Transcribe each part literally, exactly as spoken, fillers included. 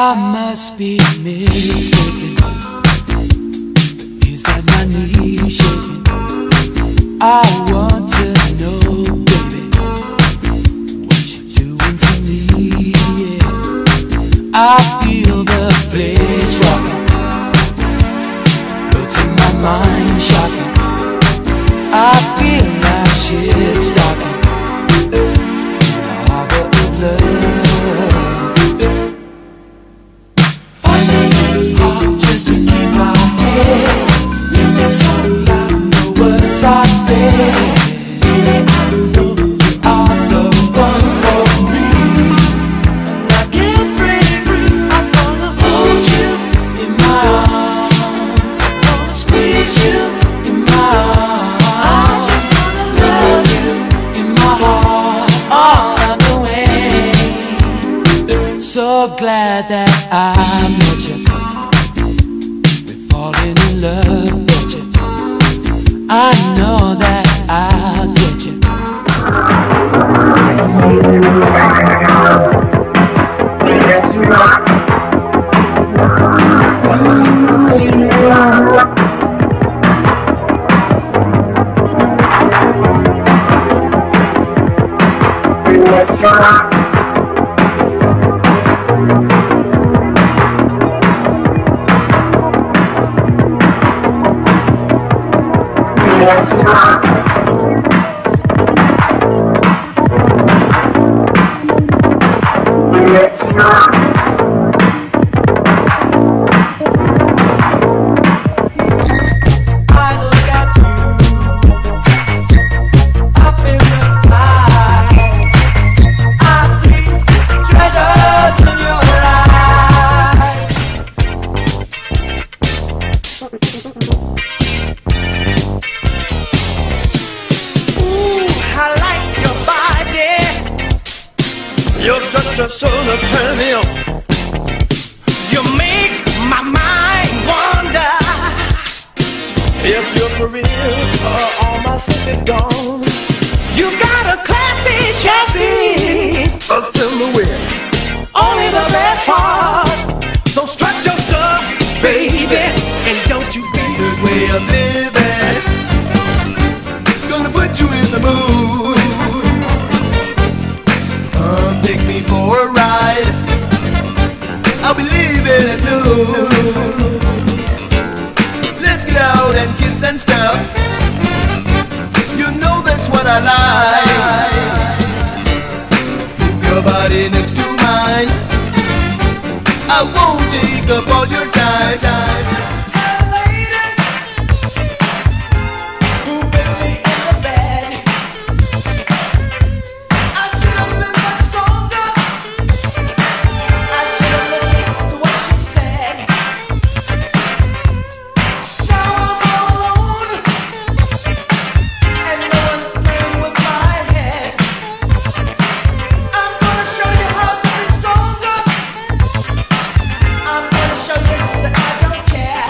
I must be mistaken. Is that my knees shaking? I want to know, baby, what you doing to me, yeah. I feel the place rocking, blood in my mind shocking. I feel like ship's docking in a harbor of love. Finding hard just to keep my head. Music so loud, no words I say. Baby, I know you are the one for me, and I can't break free. I'm gonna hold you in my arms, gonna squeeze you in my arms. I just wanna love you in my heart all of the way. So glad that I met you. We're falling in love, bet you. I know that I'll get you. You're such a soul to turn me on. You make my mind wonder if you're for real or all my stuff is gone. You got a classy chassis, a silhouette, only the best part. So strut your stuff, baby, and don't you think good way of living gonna put you in the mood. Take me for a ride, I'll be leaving at noon. Let's get out and kiss and stuff, you know that's what I like. Move your body next to mine, I won't take up all your time, time. I'm gonna show you that I don't care.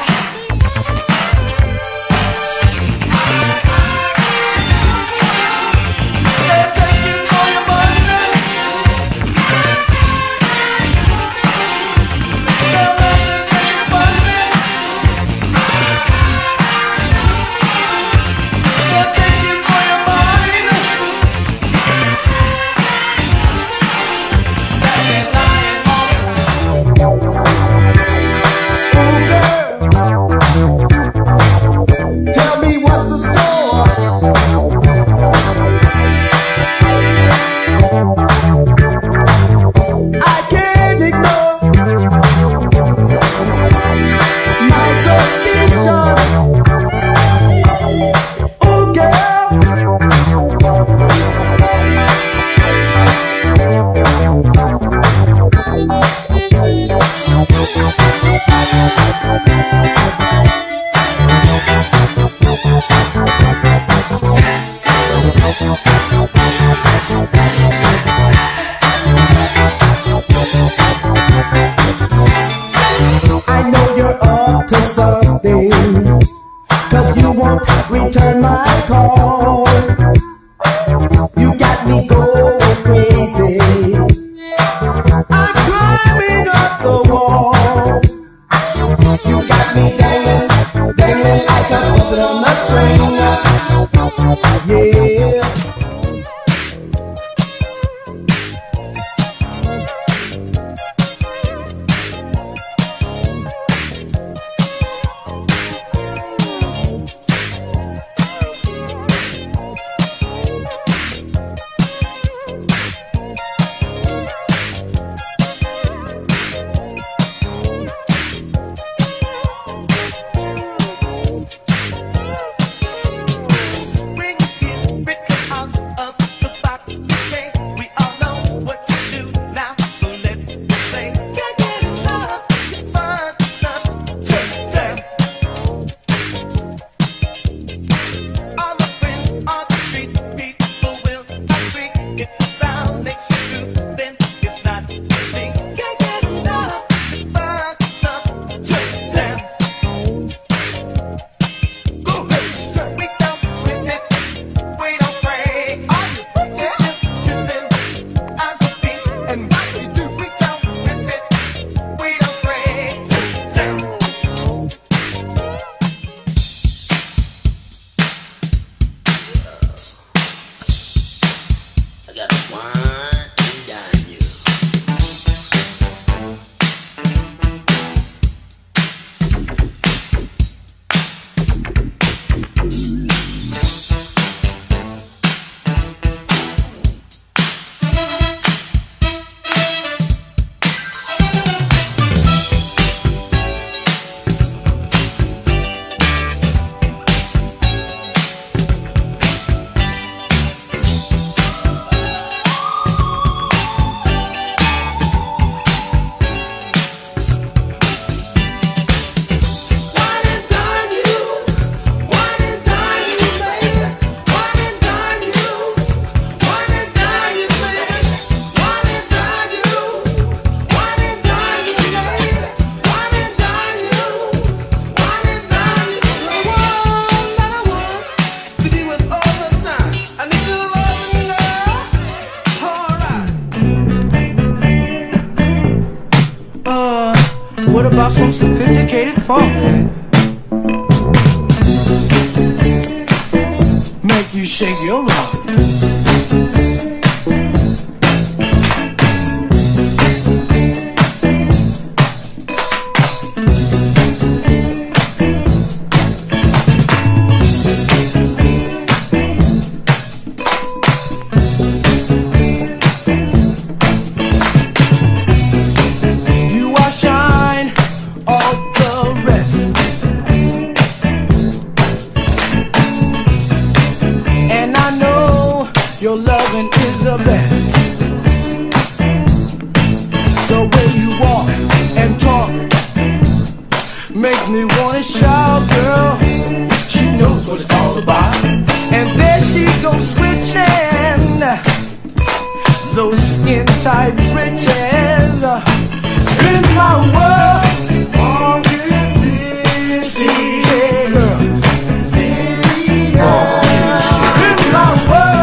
some sophisticated funk. Make you shake your rump. Your loving is the best. The way you walk and talk makes me wanna shout, girl. She knows what it's all about. And there she goes switching those skin tight britches in my world. Oh, you see, see, hey, girl. See, yeah. In my world.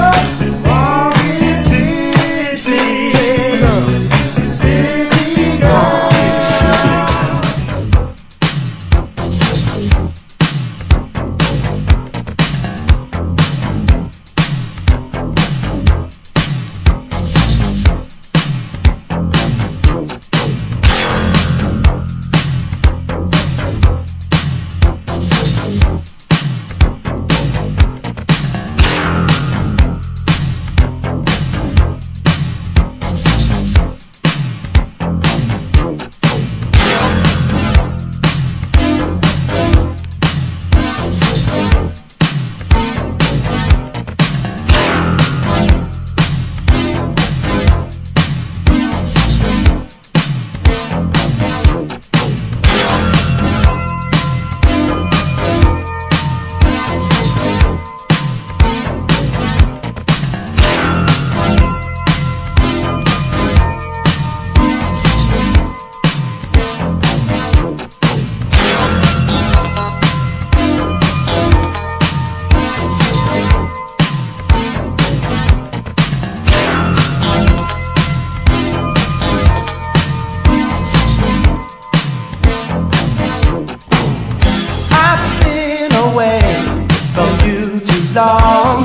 Long.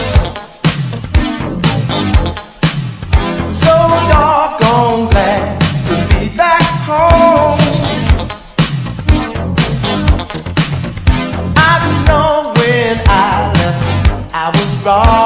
So doggone glad to be back home. I know when I left I was wrong.